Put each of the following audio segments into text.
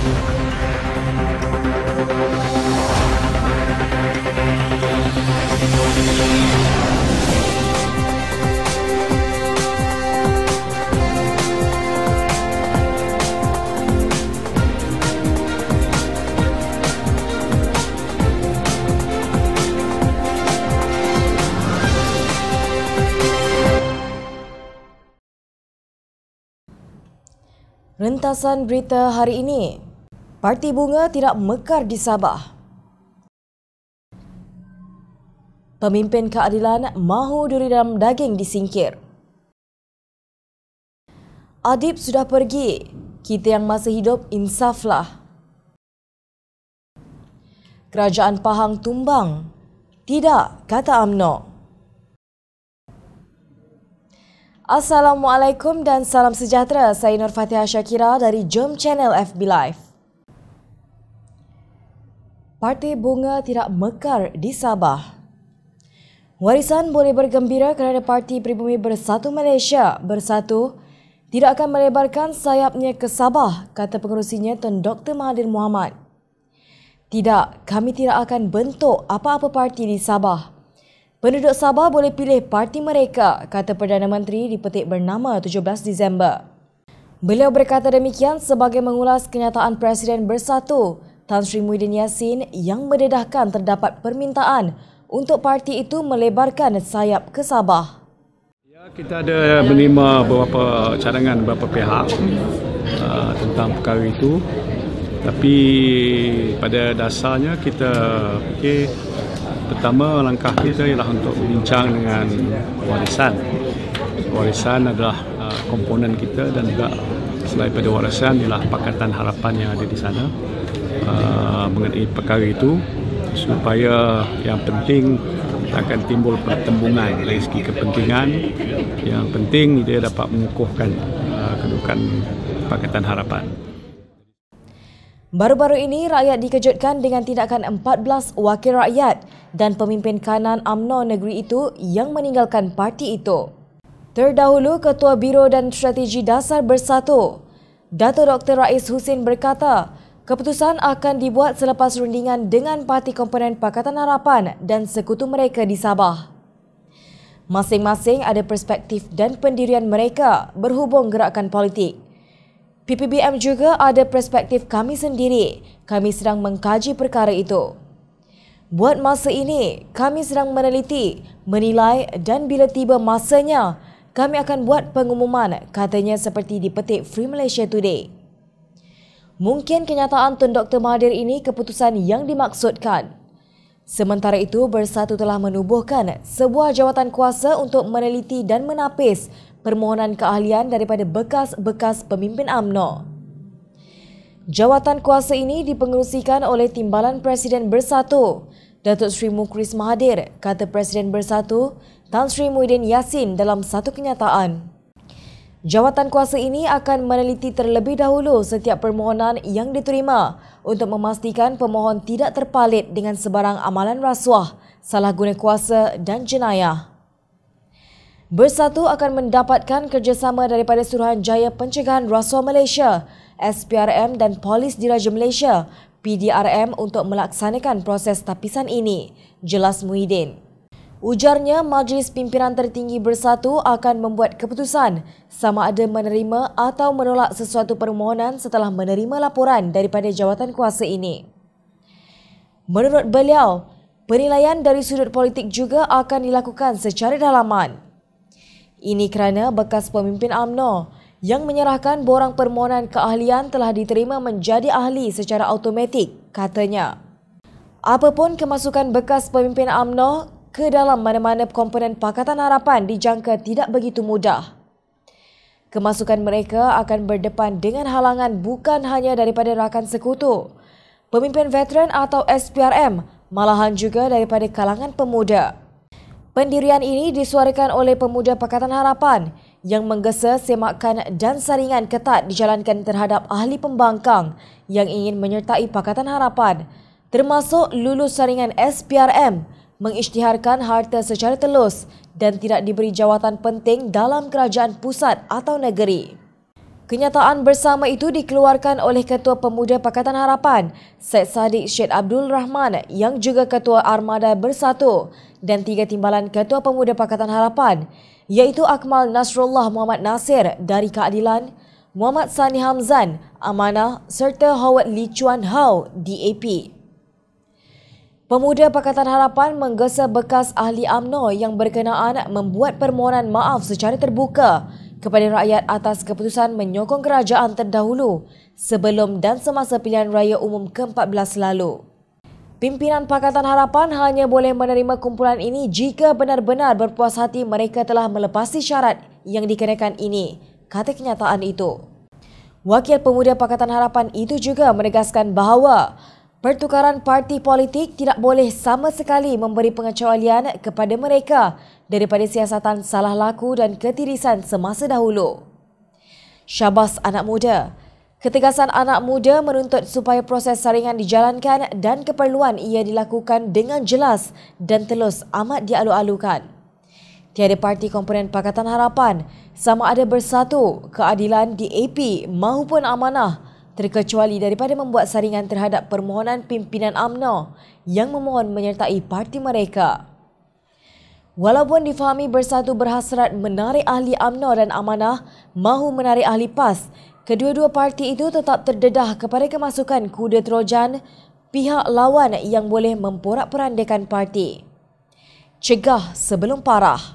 Rentasan berita hari ini. Parti Bunga tidak mekar di Sabah. Pemimpin keadilan mahu duri dalam daging disingkir. Adib sudah pergi, kita yang masih hidup insaflah. Kerajaan Pahang tumbang. Tidak, kata UMNO. Assalamualaikum dan salam sejahtera. Saya Nur Fatihah Syakira dari Jom Channel FB Live. Parti Bunga tidak mekar di Sabah. Warisan boleh bergembira kerana Parti Pribumi Bersatu Malaysia Bersatu tidak akan melebarkan sayapnya ke Sabah, kata pengerusinya Tun Dr. Mahathir Mohamad. Tidak, kami tidak akan bentuk apa-apa parti di Sabah. Penduduk Sabah boleh pilih parti mereka, kata Perdana Menteri di petik bernama 17 Disember. Beliau berkata demikian sebagai mengulas kenyataan Presiden Bersatu Tan Sri Muhyiddin Yassin yang mendedahkan terdapat permintaan untuk parti itu melebarkan sayap ke Sabah. Ya, kita ada menerima beberapa cadangan beberapa pihak tentang perkara itu. Tapi pada dasarnya kita fikir pertama langkah kita ialah untuk berbincang dengan warisan. Warisan adalah komponen kita dan juga selain pada warisan ialah Pakatan Harapan yang ada di sana mengenai perkara itu supaya yang penting akan timbul pertembungan dari segi kepentingan. Yang penting dia dapat mengukuhkan kedudukan Pakatan Harapan. Baru-baru ini, rakyat dikejutkan dengan tindakan 14 wakil rakyat dan pemimpin kanan UMNO negeri itu yang meninggalkan parti itu. Terdahulu, Ketua Biro dan Strategi Dasar Bersatu, Dato' Dr. Rais Husin berkata, keputusan akan dibuat selepas rundingan dengan parti komponen Pakatan Harapan dan sekutu mereka di Sabah. Masing-masing ada perspektif dan pendirian mereka berhubung gerakan politik. PPBM juga ada perspektif kami sendiri. Kami sedang mengkaji perkara itu. Buat masa ini, kami sedang meneliti, menilai dan bila tiba masanya, kami akan buat pengumuman, katanya seperti di petik Free Malaysia Today. Mungkin kenyataan Tun Dr. Mahathir ini keputusan yang dimaksudkan. Sementara itu, Bersatu telah menubuhkan sebuah jawatan kuasa untuk meneliti dan menapis permohonan keahlian daripada bekas-bekas pemimpin UMNO. Jawatan kuasa ini dipengerusikan oleh Timbalan Presiden Bersatu, Datuk Seri Mukhriz Mahathir, kata Presiden Bersatu Tan Sri Muhyiddin Yassin dalam satu kenyataan. Jawatan kuasa ini akan meneliti terlebih dahulu setiap permohonan yang diterima untuk memastikan pemohon tidak terpalit dengan sebarang amalan rasuah, salah guna kuasa dan jenayah. Bersatu akan mendapatkan kerjasama daripada Suruhanjaya Pencegahan Rasuah Malaysia, SPRM dan Polis Diraja Malaysia, PDRM untuk melaksanakan proses tapisan ini, jelas Muhyiddin. Ujarnya, Majlis Pimpinan Tertinggi Bersatu akan membuat keputusan sama ada menerima atau menolak sesuatu permohonan setelah menerima laporan daripada jawatan kuasa ini. Menurut beliau, penilaian dari sudut politik juga akan dilakukan secara dalaman. Ini kerana bekas pemimpin UMNO yang menyerahkan borang permohonan keahlian telah diterima menjadi ahli secara automatik, katanya. Apapun kemasukan bekas pemimpin UMNO ke dalam mana-mana komponen Pakatan Harapan dijangka tidak begitu mudah. Kemasukan mereka akan berdepan dengan halangan bukan hanya daripada rakan sekutu, pemimpin veteran atau SPRM, malahan juga daripada kalangan pemuda. Pendirian ini disuarakan oleh pemuda Pakatan Harapan yang menggesa semakan dan saringan ketat dijalankan terhadap ahli pembangkang yang ingin menyertai Pakatan Harapan, termasuk lulus saringan SPRM, mengisytiharkan harta secara telus dan tidak diberi jawatan penting dalam kerajaan pusat atau negeri. Kenyataan bersama itu dikeluarkan oleh Ketua Pemuda Pakatan Harapan, Syed Saddiq Syed Abdul Rahman yang juga Ketua Armada Bersatu dan 3 timbalan Ketua Pemuda Pakatan Harapan iaitu Akmal Nasrullah Muhammad Nasir dari Keadilan, Muhammad Sani Hamzan, Amanah serta Howard Lee Chuan Hao, DAP. Pemuda Pakatan Harapan menggesa bekas ahli UMNO yang berkenaan membuat permohonan maaf secara terbuka kepada rakyat atas keputusan menyokong kerajaan terdahulu sebelum dan semasa pilihan raya umum ke-14 lalu. Pimpinan Pakatan Harapan hanya boleh menerima kumpulan ini jika benar-benar berpuas hati mereka telah melepasi syarat yang dikenakan ini, kata kenyataan itu. Wakil Pemuda Pakatan Harapan itu juga menegaskan bahawa pertukaran parti politik tidak boleh sama sekali memberi pengecualian kepada mereka daripada siasatan salah laku dan ketirisan semasa dahulu. Syabas anak muda. Ketegasan anak muda menuntut supaya proses saringan dijalankan dan keperluan ia dilakukan dengan jelas dan telus amat dialu-alukan. Tiada parti komponen Pakatan Harapan, sama ada Bersatu, Keadilan, DAP maupun Amanah, terkecuali daripada membuat saringan terhadap permohonan pimpinan UMNO yang memohon menyertai parti mereka. Walaupun difahami Bersatu berhasrat menarik ahli UMNO dan Amanah mahu menarik ahli PAS, kedua-dua parti itu tetap terdedah kepada kemasukan kuda Trojan pihak lawan yang boleh memporak-porandakan parti. Cegah sebelum parah.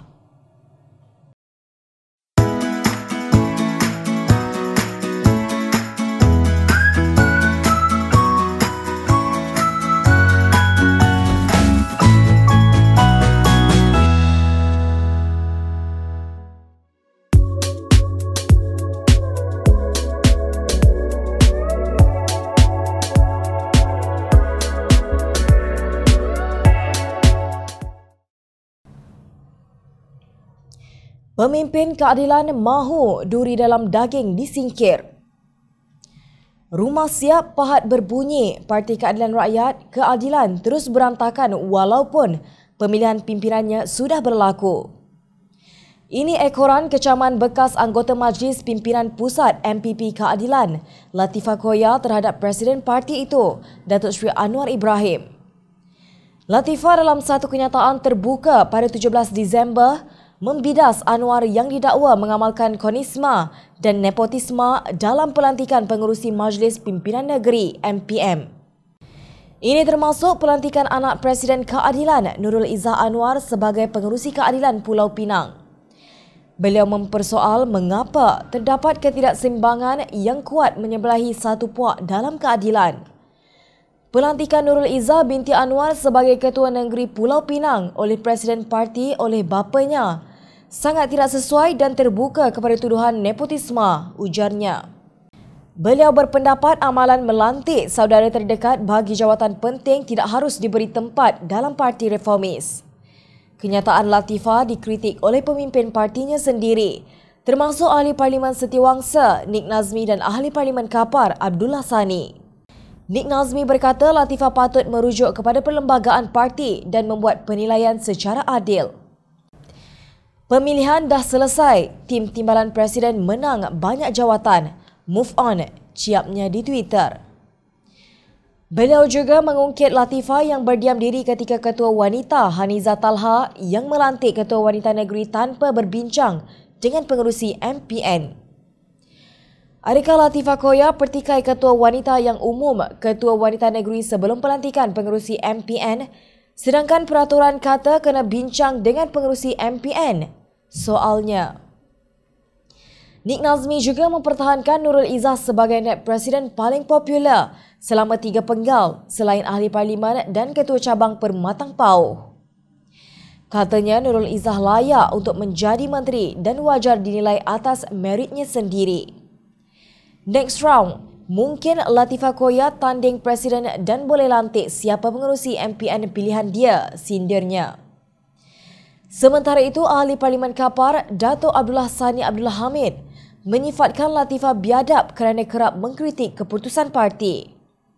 Pemimpin Keadilan mahu duri dalam daging disingkir. Rumah siap pahat berbunyi, Parti Keadilan Rakyat Keadilan terus berantakan walaupun pemilihan pimpinannya sudah berlaku. Ini ekoran kecaman bekas anggota Majlis Pimpinan Pusat MPP Keadilan, Latifah Koya terhadap Presiden parti itu, Datuk Seri Anwar Ibrahim. Latifah dalam satu kenyataan terbuka pada 17 Disember membidas Anwar yang didakwa mengamalkan konisma dan nepotisme dalam pelantikan pengerusi Majlis Pimpinan Negeri MPM. Ini termasuk pelantikan anak Presiden Keadilan Nurul Izzah Anwar sebagai pengerusi Keadilan Pulau Pinang. Beliau mempersoal mengapa terdapat ketidakseimbangan yang kuat menyebelahi satu puak dalam keadilan. Pelantikan Nurul Izzah binti Anwar sebagai Ketua Negeri Pulau Pinang oleh Presiden Parti oleh bapanya sangat tidak sesuai dan terbuka kepada tuduhan nepotisme, ujarnya. Beliau berpendapat amalan melantik saudara terdekat bagi jawatan penting tidak harus diberi tempat dalam parti reformis. Kenyataan Latifah dikritik oleh pemimpin partinya sendiri, termasuk Ahli Parlimen Setiawangsa Nik Nazmi dan Ahli Parlimen Kapar Abdullah Sani. Nik Nazmi berkata Latifah patut merujuk kepada perlembagaan parti dan membuat penilaian secara adil. Pemilihan dah selesai, tim timbalan Presiden menang banyak jawatan. Move on, ciapnya di Twitter. Beliau juga mengungkit Latifah yang berdiam diri ketika Ketua Wanita Haniza Talha yang melantik Ketua Wanita Negeri tanpa berbincang dengan pengerusi MPN. Adakah Latifah Koya pertikai Ketua Wanita yang umum Ketua Wanita Negeri sebelum pelantikan pengerusi MPN, sedangkan peraturan kata kena bincang dengan pengerusi MPN? Soalnya, Nik Nazmi juga mempertahankan Nurul Izzah sebagai naib presiden paling popular selama 3 penggal selain Ahli Parlimen dan Ketua Cabang Permatang Pauh. Katanya Nurul Izzah layak untuk menjadi menteri dan wajar dinilai atas meritnya sendiri. Next round, mungkin Latifah Koya tanding presiden dan boleh lantik siapa pengerusi MPN pilihan dia, sindirnya. Sementara itu, Ahli Parlimen Kapar, Dato' Abdullah Sani Abdullah Hamid, menyifatkan Latifah biadab kerana kerap mengkritik keputusan parti.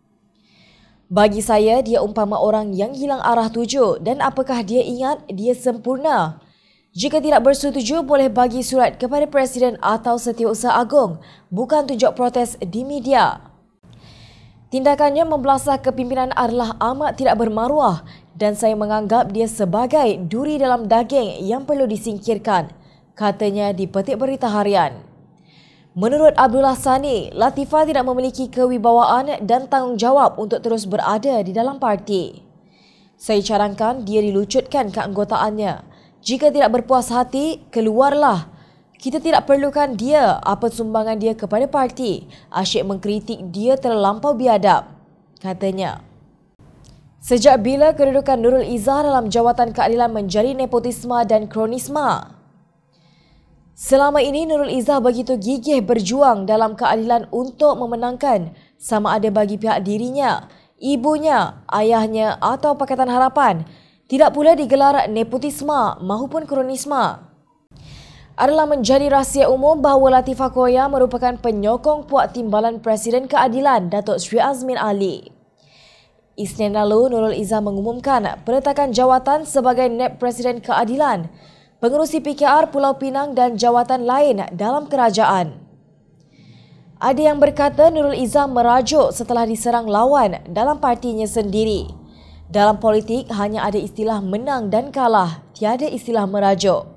Bagi saya, dia umpama orang yang hilang arah tuju dan apakah dia ingat dia sempurna? Jika tidak bersetuju, boleh bagi surat kepada Presiden atau Setiausaha Agong, bukan tunjuk protes di media. Tindakannya membelasah kepimpinan adalah amat tidak bermaruah dan saya menganggap dia sebagai duri dalam daging yang perlu disingkirkan, katanya di petik berita harian. Menurut Abdullah Sani, Latifah tidak memiliki kewibawaan dan tanggungjawab untuk terus berada di dalam parti. Saya cadangkan dia dilucutkan keanggotaannya. Jika tidak berpuas hati, keluarlah. Kita tidak perlukan dia, apa sumbangan dia kepada parti. Asyik mengkritik dia terlampau biadab, katanya. Sejak bila kedudukan Nurul Izzah dalam jawatan keadilan menjadi nepotisme dan kronisme? Selama ini Nurul Izzah begitu gigih berjuang dalam keadilan untuk memenangkan sama ada bagi pihak dirinya, ibunya, ayahnya atau Pakatan Harapan. Tidak pula digelar nepotisme maupun kronisme. Adalah menjadi rahsia umum bahawa Latifah Koya merupakan penyokong Puak Timbalan Presiden Keadilan Datuk Sri Azmin Ali. Isnin lalu, Nurul Izzah mengumumkan peletakan jawatan sebagai NEP Presiden Keadilan, pengerusi PKR Pulau Pinang dan jawatan lain dalam kerajaan. Ada yang berkata Nurul Izzah merajuk setelah diserang lawan dalam partinya sendiri. Dalam politik hanya ada istilah menang dan kalah, tiada istilah merajuk.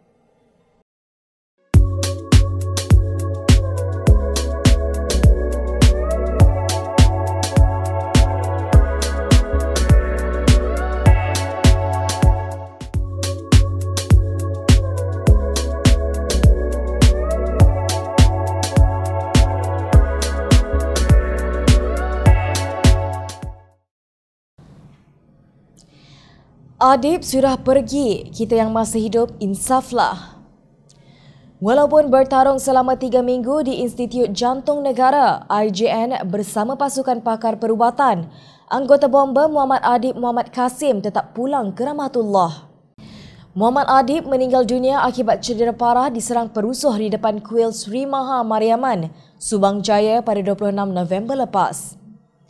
Adib sudah pergi, kita yang masih hidup insaflah. Walaupun bertarung selama 3 minggu di Institut Jantung Negara IJN bersama pasukan pakar perubatan, anggota bomba Muhammad Adib Muhammad Kasim tetap pulang ke rahmatullah. Muhammad Adib meninggal dunia akibat cedera parah diserang perusuh di depan kuil Sri Maha Mariaman, Subang Jaya pada 26 November lepas.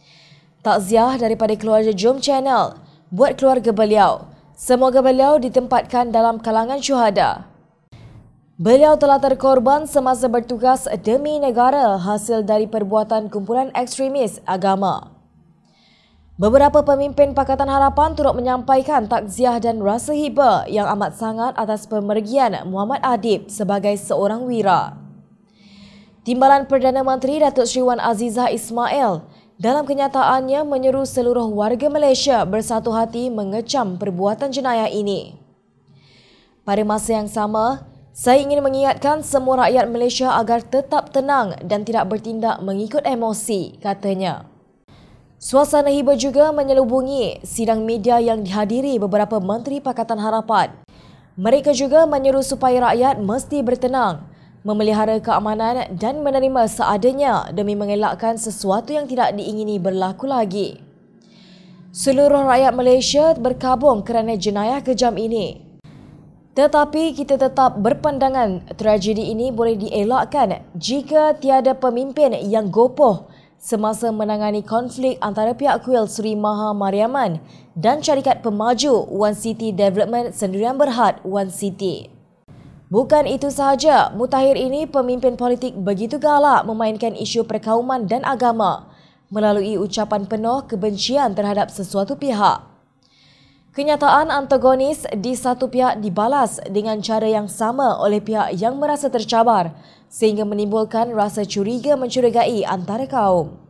Takziah daripada keluarga Jom Channel buat keluarga beliau. Semoga beliau ditempatkan dalam kalangan syuhada. Beliau telah terkorban semasa bertugas demi negara hasil dari perbuatan kumpulan ekstremis agama. Beberapa pemimpin Pakatan Harapan turut menyampaikan takziah dan rasa hiba yang amat sangat atas pemergian Muhammad Adib sebagai seorang wira. Timbalan Perdana Menteri Datuk Sri Wan Azizah Ismail dalam kenyataannya menyeru seluruh warga Malaysia bersatu hati mengecam perbuatan jenayah ini. Pada masa yang sama, saya ingin mengingatkan semua rakyat Malaysia agar tetap tenang dan tidak bertindak mengikut emosi, katanya. Suasana hiba juga menyelubungi sidang media yang dihadiri beberapa Menteri Pakatan Harapan. Mereka juga menyeru supaya rakyat mesti bertenang, memelihara keamanan dan menerima seadanya demi mengelakkan sesuatu yang tidak diingini berlaku lagi. Seluruh rakyat Malaysia berkabung kerana jenayah kejam ini. Tetapi kita tetap berpandangan tragedi ini boleh dielakkan jika tiada pemimpin yang gopoh semasa menangani konflik antara pihak kuil Sri Maha Mariaman dan syarikat pemaju One City Development Sendirian Berhad One City. Bukan itu sahaja, mutakhir ini pemimpin politik begitu galak memainkan isu perkauman dan agama melalui ucapan penuh kebencian terhadap sesuatu pihak. Kenyataan antagonis di satu pihak dibalas dengan cara yang sama oleh pihak yang merasa tercabar sehingga menimbulkan rasa curiga mencurigai antara kaum.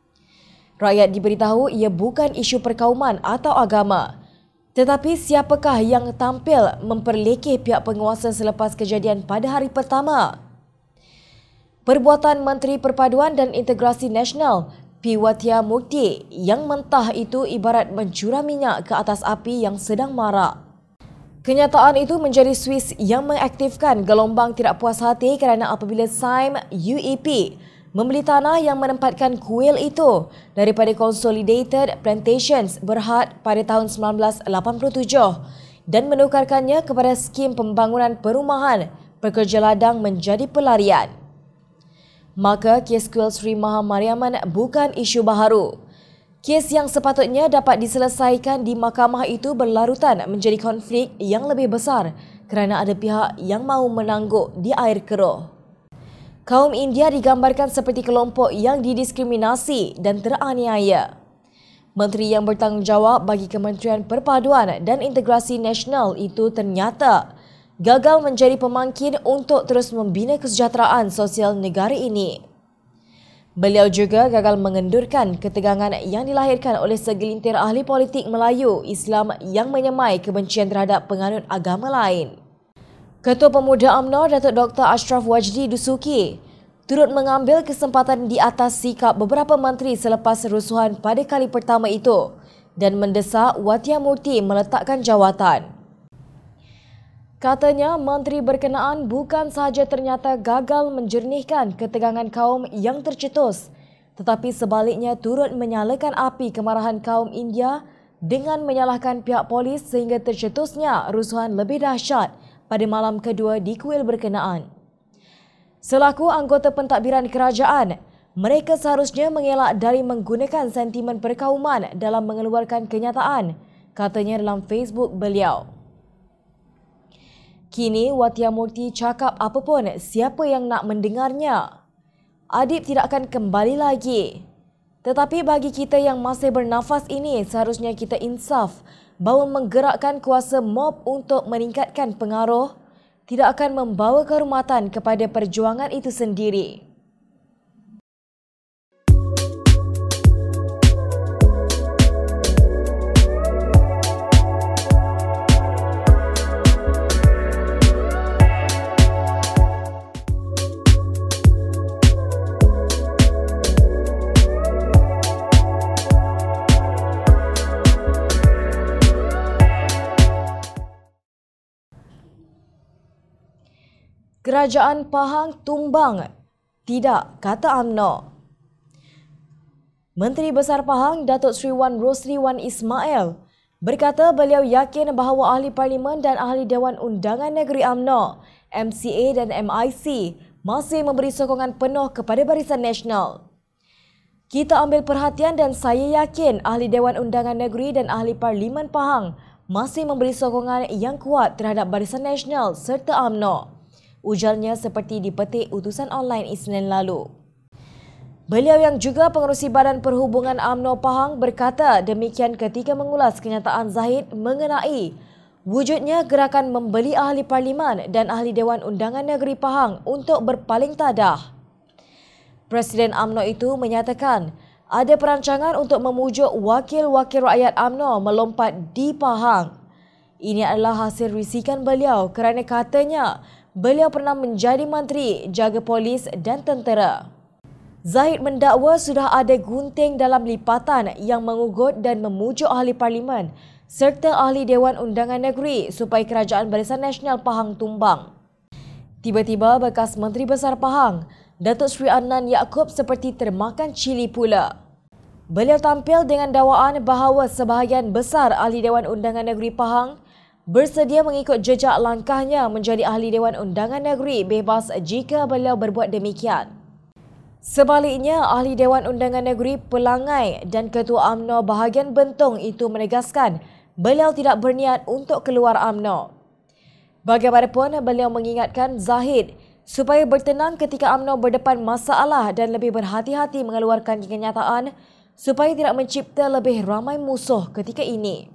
Rakyat diberitahu ia bukan isu perkauman atau agama. Tetapi siapakah yang tampil memperlekeh pihak penguasa selepas kejadian pada hari pertama? Perbuatan Menteri Perpaduan dan Integrasi Nasional P. Watia Mukti yang mentah itu ibarat mencurah minyak ke atas api yang sedang marak. Kenyataan itu menjadi Swiss yang mengaktifkan gelombang tidak puas hati kerana apabila SIME UEP membeli tanah yang menempatkan kuil itu daripada Consolidated Plantations Berhad pada tahun 1987 dan menukarkannya kepada skim pembangunan perumahan pekerja ladang menjadi pelarian. Maka kes kuil Sri Maha Mariaman bukan isu baharu. Kes yang sepatutnya dapat diselesaikan di mahkamah itu berlarutan menjadi konflik yang lebih besar kerana ada pihak yang mahu menangguk di air keruh. Kaum India digambarkan seperti kelompok yang didiskriminasi dan teraniaya. Menteri yang bertanggungjawab bagi Kementerian Perpaduan dan Integrasi Nasional itu ternyata gagal menjadi pemangkin untuk terus membina kesejahteraan sosial negara ini. Beliau juga gagal mengendurkan ketegangan yang dilahirkan oleh segelintir ahli politik Melayu Islam yang menyemai kebencian terhadap penganut agama lain. Ketua Pemuda UMNO Datuk Dr. Ashraf Wajdi Dusuki turut mengambil kesempatan di atas sikap beberapa menteri selepas rusuhan pada kali pertama itu dan mendesak Watia Murty meletakkan jawatan. Katanya menteri berkenaan bukan sahaja ternyata gagal menjernihkan ketegangan kaum yang tercetus, tetapi sebaliknya turut menyalakan api kemarahan kaum India dengan menyalahkan pihak polis sehingga tercetusnya rusuhan lebih dahsyat pada malam kedua di kuil berkenaan. Selaku anggota pentadbiran kerajaan, mereka seharusnya mengelak dari menggunakan sentimen perkauman dalam mengeluarkan kenyataan, katanya dalam Facebook beliau. Kini Watia Murty cakap apapun siapa yang nak mendengarnya. Adib tidak akan kembali lagi. Tetapi bagi kita yang masih bernafas ini seharusnya kita insaf bahawa menggerakkan kuasa mob untuk meningkatkan pengaruh tidak akan membawa kehormatan kepada perjuangan itu sendiri. Kerajaan Pahang tumbang. Tidak, kata UMNO. Menteri Besar Pahang Datuk Seri Wan Rosli Wan Ismail berkata beliau yakin bahawa ahli parlimen dan ahli Dewan Undangan Negeri UMNO, MCA dan MIC masih memberi sokongan penuh kepada Barisan Nasional. Kita ambil perhatian dan saya yakin ahli Dewan Undangan Negeri dan ahli Parlimen Pahang masih memberi sokongan yang kuat terhadap Barisan Nasional serta UMNO. Ujarnya seperti dipetik utusan online Isnin lalu. Beliau yang juga pengerusi Badan Perhubungan UMNO Pahang berkata demikian ketika mengulas kenyataan Zahid mengenai wujudnya gerakan membeli ahli parlimen dan ahli Dewan Undangan Negeri Pahang untuk berpaling tadah. Presiden UMNO itu menyatakan ada perancangan untuk memujuk wakil-wakil rakyat UMNO melompat di Pahang. Ini adalah hasil risikan beliau kerana katanya beliau pernah menjadi menteri, jaga polis dan tentera. Zahid mendakwa sudah ada gunting dalam lipatan yang mengugut dan memujuk ahli parlimen serta ahli Dewan Undangan Negeri supaya Kerajaan Barisan Nasional Pahang tumbang. Tiba-tiba bekas Menteri Besar Pahang, Datuk Seri Adnan Yaakob seperti termakan cili pula. Beliau tampil dengan dakwaan bahawa sebahagian besar ahli Dewan Undangan Negeri Pahang bersedia mengikut jejak langkahnya menjadi ahli Dewan Undangan Negeri bebas jika beliau berbuat demikian. Sebaliknya, ahli Dewan Undangan Negeri Pelangai dan Ketua UMNO bahagian Bentong itu menegaskan beliau tidak berniat untuk keluar UMNO. Bagaimanapun, beliau mengingatkan Zahid supaya bertenang ketika UMNO berdepan masalah dan lebih berhati-hati mengeluarkan kenyataan supaya tidak mencipta lebih ramai musuh ketika ini.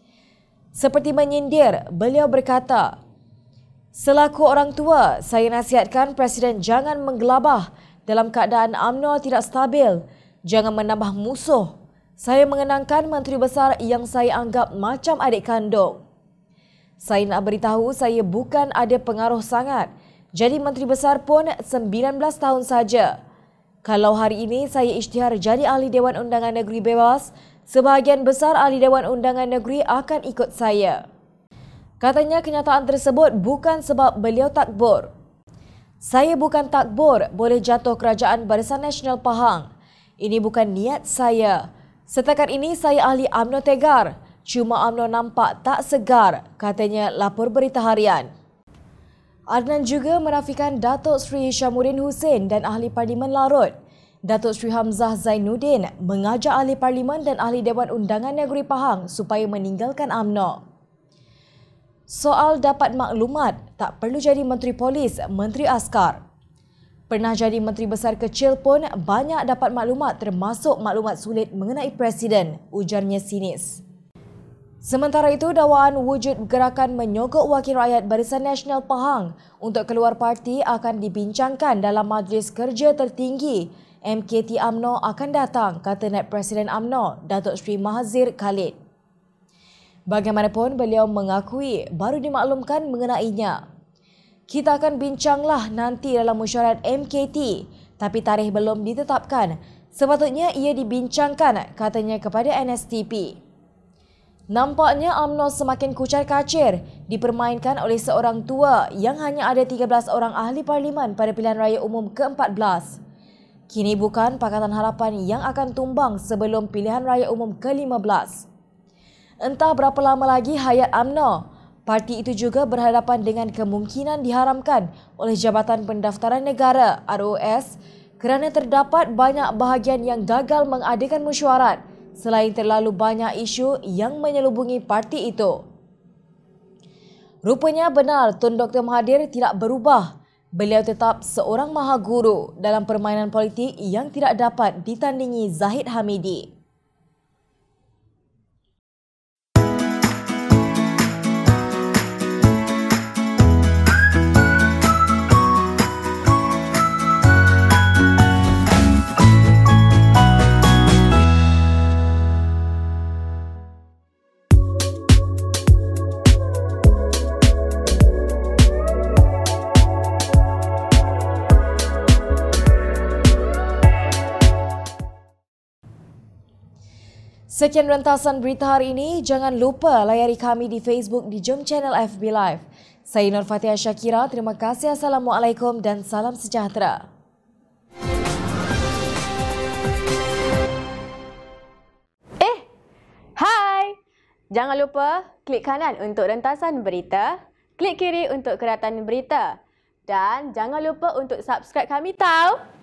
Seperti menyindir, beliau berkata, selaku orang tua, saya nasihatkan Presiden jangan menggelabah dalam keadaan UMNO tidak stabil, jangan menambah musuh. Saya mengenangkan Menteri Besar yang saya anggap macam adik kandung. Saya nak beritahu saya bukan ada pengaruh sangat, jadi Menteri Besar pun 19 tahun saja. Kalau hari ini saya isytihar jadi ahli Dewan Undangan Negeri bebas, sebahagian besar ahli Dewan Undangan Negeri akan ikut saya. Katanya kenyataan tersebut bukan sebab beliau takbur. Saya bukan takbur boleh jatuh Kerajaan Barisan Nasional Pahang. Ini bukan niat saya. Setakat ini saya ahli UMNO tegar. Cuma UMNO nampak tak segar, katanya lapor Berita Harian. Adnan juga merafikan Datuk Seri Hishamuddin Hussein dan ahli Parlimen Larut. Datuk Seri Hamzah Zainuddin mengajak ahli parlimen dan ahli Dewan Undangan Negeri Pahang supaya meninggalkan UMNO. Soal dapat maklumat, tak perlu jadi Menteri Polis, Menteri Askar. Pernah jadi Menteri Besar kecil pun banyak dapat maklumat termasuk maklumat sulit mengenai Presiden, ujarnya sinis. Sementara itu, dakwaan wujud gerakan menyogok Wakil Rakyat Barisan Nasional Pahang untuk keluar parti akan dibincangkan dalam Majlis Kerja Tertinggi MKT UMNO akan datang, kata Naib Presiden UMNO, Datuk Seri Mahazir Khalid. Bagaimanapun, beliau mengakui baru dimaklumkan mengenainya. Kita akan bincanglah nanti dalam mesyuarat MKT, tapi tarikh belum ditetapkan. Sepatutnya ia dibincangkan, katanya kepada NSTP. Nampaknya UMNO semakin kucar-kacir, dipermainkan oleh seorang tua yang hanya ada 13 orang ahli parlimen pada pilihan raya umum ke-14. Kini bukan Pakatan Harapan yang akan tumbang sebelum pilihan raya umum ke-15. Entah berapa lama lagi hayat UMNO, parti itu juga berhadapan dengan kemungkinan diharamkan oleh Jabatan Pendaftaran Negara ROS kerana terdapat banyak bahagian yang gagal mengadakan mesyuarat selain terlalu banyak isu yang menyelubungi parti itu. Rupanya benar Tun Dr. Mahathir tidak berubah. Beliau tetap seorang maha guru dalam permainan politik yang tidak dapat ditandingi Zahid Hamidi. Sekian rentasan berita hari ini. Jangan lupa layari kami di Facebook di Jom Channel FB Live. Saya Nur Fatihah Syakira. Terima kasih. Assalamualaikum dan salam sejahtera. Hai! Jangan lupa klik kanan untuk rentasan berita, klik kiri untuk keratan berita. Dan jangan lupa untuk subscribe kami tahu.